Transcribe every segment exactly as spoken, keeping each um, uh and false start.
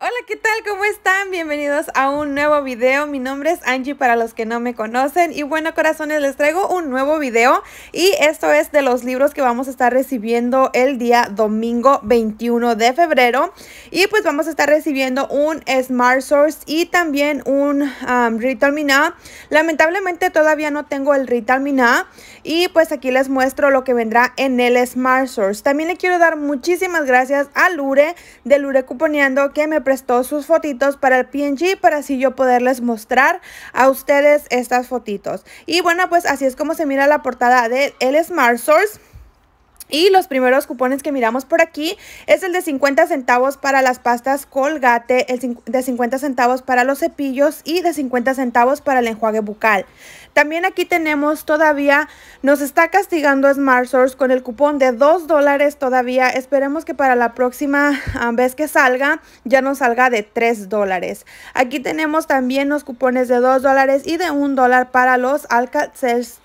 Hola, ¿qué tal? ¿Cómo están? Bienvenidos a un nuevo video. Mi nombre es Angie para los que no me conocen. Y bueno, corazones, les traigo un nuevo video. Y esto es de los libros que vamos a estar recibiendo el día domingo veintiuno de febrero. Y pues vamos a estar recibiendo un Smart Source y también un um, Rital Miná. Lamentablemente todavía no tengo el Rital Miná. Y pues aquí les muestro lo que vendrá en el Smart Source. También le quiero dar muchísimas gracias a Lure de Lure Cuponeando, que me prestó sus fotitos para el P N G para así yo poderles mostrar a ustedes estas fotitos. Y bueno, pues así es como se mira la portada de el Smart Source. Y los primeros cupones que miramos por aquí es el de cincuenta centavos para las pastas Colgate, el de cincuenta centavos para los cepillos y de cincuenta centavos para el enjuague bucal. También aquí tenemos todavía, nos está castigando Smart Source con el cupón de dos dólares todavía. Esperemos que para la próxima um, vez que salga ya nos salga de tres dólares. Aquí tenemos también los cupones de dos dólares y de un dólar para los Alka-Seltzer.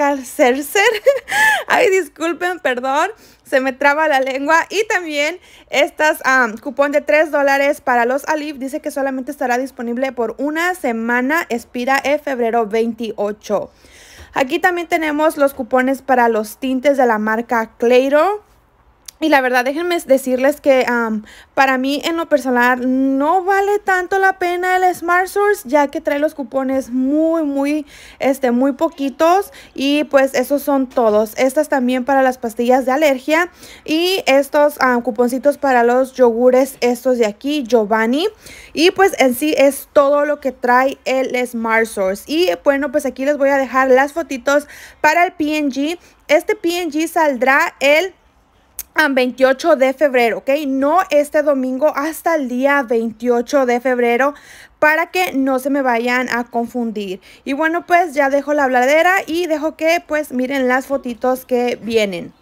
Ay, disculpen, perdón. Se me traba la lengua. Y también estas um, cupón de tres dólares para los Aleve. Dice que solamente estará disponible por una semana. Expira en febrero veintiocho. Aquí también tenemos los cupones para los tintes de la marca Claro. Y la verdad, déjenme decirles que um, para mí en lo personal no vale tanto la pena el Smart Source, ya que trae los cupones muy, muy, este, muy poquitos. Y pues esos son todos. Estas también para las pastillas de alergia. Y estos um, cuponcitos para los yogures, estos de aquí, Giovanni. Y pues en sí es todo lo que trae el Smart Source. Y bueno, pues aquí les voy a dejar las fotitos para el P N G. Este P N G saldrá el veintiocho de febrero, ¿ok? No este domingo, hasta el día veintiocho de febrero, para que no se me vayan a confundir. Y bueno, pues ya dejo la habladera y dejo que pues miren las fotitos que vienen.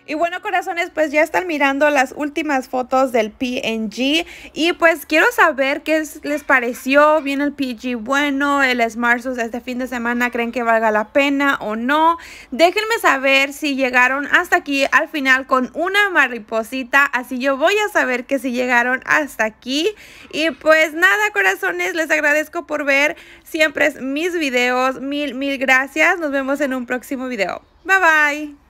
Y bueno, corazones, pues ya están mirando las últimas fotos del P N G y pues quiero saber qué es- les pareció. ¿Viene el P G bueno? ¿El Smart Shoes este fin de semana creen que valga la pena o no? Déjenme saber si llegaron hasta aquí al final con una mariposita, así yo voy a saber que si llegaron hasta aquí. Y pues nada, corazones, les agradezco por ver siempre mis videos. Mil, mil gracias. Nos vemos en un próximo video. Bye, bye.